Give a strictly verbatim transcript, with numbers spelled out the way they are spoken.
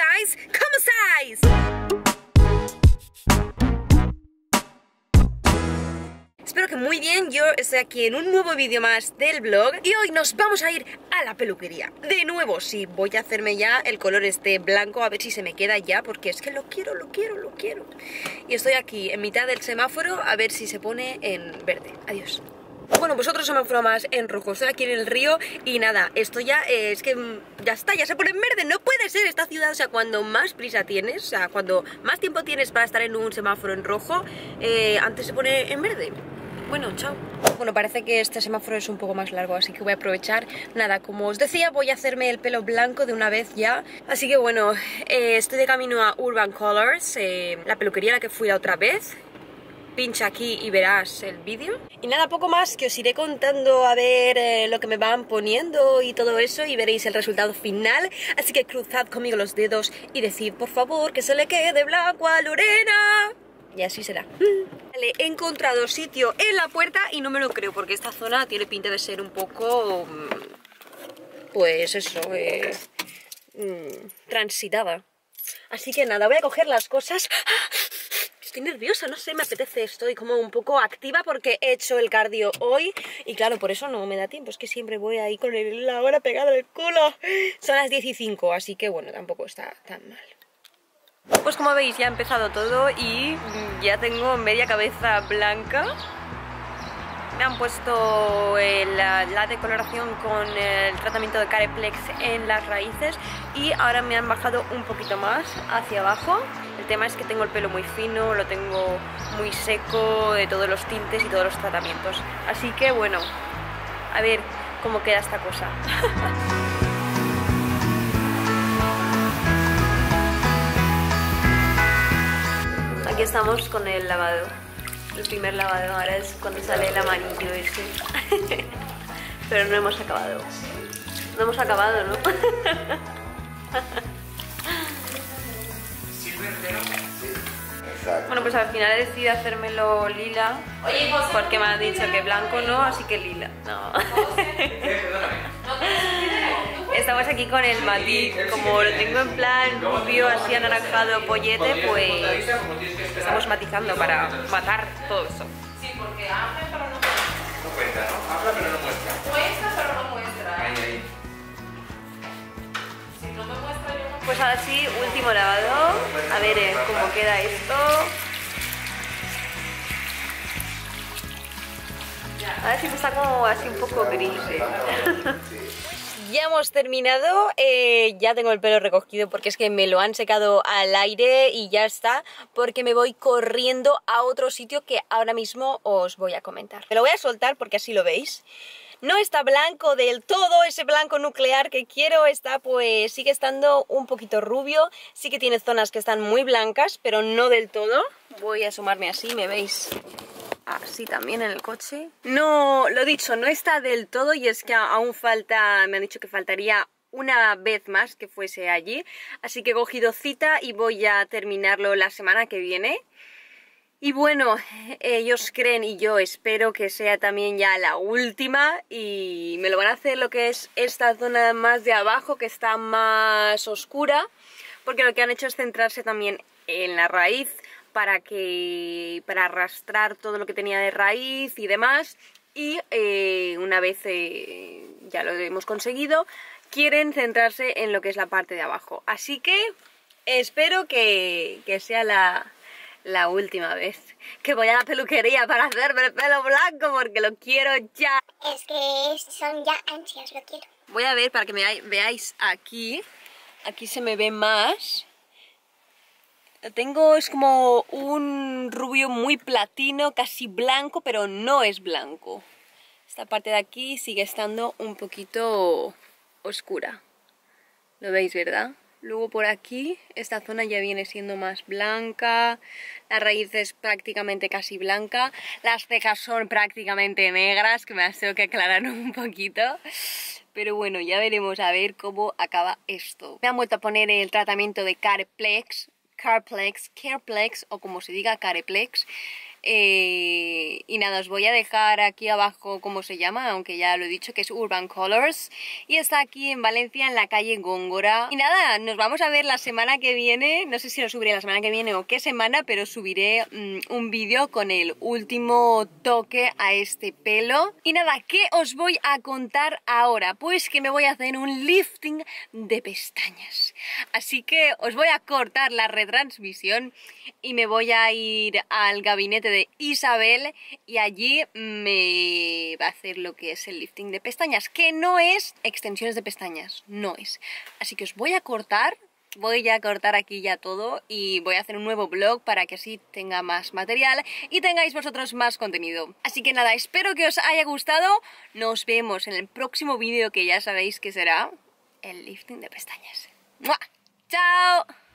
guys, ¿cómo estáis? Espero que muy bien. Yo estoy aquí en un nuevo vídeo más del vlog y hoy nos vamos a ir a la peluquería. De nuevo, sí, voy a hacerme ya el color este blanco, a ver si se me queda ya, porque es que lo quiero, lo quiero, lo quiero. Y estoy aquí en mitad del semáforo a ver si se pone en verde. Adiós. Bueno, pues otro semáforo más en rojo. Estoy aquí en el río y nada, esto ya eh, es que ya está, ya se pone en verde. No puede ser esta ciudad, o sea, cuando más prisa tienes, o sea, cuando más tiempo tienes para estar en un semáforo en rojo, eh, antes se pone en verde. Bueno, chao. Bueno, parece que este semáforo es un poco más largo, así que voy a aprovechar. Nada, como os decía, voy a hacerme el pelo blanco de una vez ya. Así que bueno, eh, estoy de camino a Urban Colors, eh, la peluquería a la que fui la otra vez. Pincha aquí y verás el vídeo. Y nada, poco más, que os iré contando a ver eh, lo que me van poniendo y todo eso, y veréis el resultado final. Así que cruzad conmigo los dedos y decid, por favor, que se le quede blanco a Lorena. Y así será. Vale, he encontrado sitio en la puerta y no me lo creo, porque esta zona tiene pinta de ser un poco... pues eso, eh, transitada. Así que nada, voy a coger las cosas. Estoy nerviosa, no sé, me apetece, estoy como un poco activa porque he hecho el cardio hoy y claro, por eso no me da tiempo, es que siempre voy ahí con el, la hora pegada al culo. Son las diez y cinco, así que bueno, tampoco está tan mal. Pues como veis, ya ha empezado todo y ya tengo media cabeza blanca. Me han puesto la, la decoloración con el tratamiento de Careplex en las raíces y ahora me han bajado un poquito más hacia abajo. El tema es que tengo el pelo muy fino, lo tengo muy seco de todos los tintes y todos los tratamientos. Así que bueno, a ver cómo queda esta cosa. Aquí estamos con el lavado. El primer lavado, ahora es cuando sale el amarillo ese. Pero no hemos acabado. No hemos acabado, ¿no? Bueno, pues al final he decidido hacérmelo lila. Porque me han dicho que blanco no, así que lila. No. Estamos aquí con el matiz. Como lo tengo en plan rubio, así anaranjado, pollete, pues estamos matizando para matar todo eso. Sí, porque habla pero no muestra. No cuenta, ¿no? Habla pero no muestra. Muestra pero no muestra. Ahí, ahí. Si no me muestra yo no... Pues ahora sí, último lavado. A ver eh, cómo queda esto. Ahora sí me está como así un poco gris. ¿eh? Ya hemos terminado, eh, ya tengo el pelo recogido porque es que me lo han secado al aire y ya está, porque me voy corriendo a otro sitio que ahora mismo os voy a comentar. Me lo voy a soltar porque así lo veis. No está blanco del todo, ese blanco nuclear que quiero, está pues sigue estando un poquito rubio, sí que tiene zonas que están muy blancas, pero no del todo. Voy a asomarme así, me veis así también en el coche. No, lo dicho, no está del todo y es que aún falta, me han dicho que faltaría una vez más que fuese allí, así que he cogido cita y voy a terminarlo la semana que viene. Y bueno, ellos creen y yo espero que sea también ya la última y me lo van a hacer lo que es esta zona más de abajo que está más oscura, porque lo que han hecho es centrarse también en la raíz para que para arrastrar todo lo que tenía de raíz y demás, y eh, una vez eh, ya lo hemos conseguido, quieren centrarse en lo que es la parte de abajo, así que espero que, que sea la, la última vez que voy a la peluquería para hacerme el pelo blanco porque lo quiero ya. Es que son ya ansias, lo quiero. Voy a ver para que me veáis aquí, aquí se me ve más. Lo tengo, es como un rubio muy platino, casi blanco, pero no es blanco. Esta parte de aquí sigue estando un poquito oscura. ¿Lo veis, verdad? Luego por aquí, esta zona ya viene siendo más blanca, la raíz es prácticamente casi blanca, las cejas son prácticamente negras, que me las tengo que aclarar un poquito. Pero bueno, ya veremos a ver cómo acaba esto. Me han vuelto a poner el tratamiento de Careplex. Careplex, Careplex o como se diga Careplex, Eh, y nada, os voy a dejar aquí abajo cómo se llama, aunque ya lo he dicho, que es Urban Colors. Y está aquí en Valencia, en la calle Góngora. Y nada, nos vamos a ver la semana que viene. No sé si lo subiré la semana que viene o qué semana, pero subiré mmm, un vídeo con el último toque a este pelo. Y nada, ¿qué os voy a contar ahora? Pues que me voy a hacer un lifting de pestañas. Así que os voy a cortar la retransmisión y me voy a ir al gabinete de Isabel y allí me va a hacer lo que es el lifting de pestañas, que no es extensiones de pestañas, no es. Así que os voy a cortar, voy a cortar aquí ya todo y voy a hacer un nuevo vlog para que así tenga más material y tengáis vosotros más contenido. Así que nada, espero que os haya gustado, nos vemos en el próximo vídeo que ya sabéis que será el lifting de pestañas. ¡Mua! ¡Chao!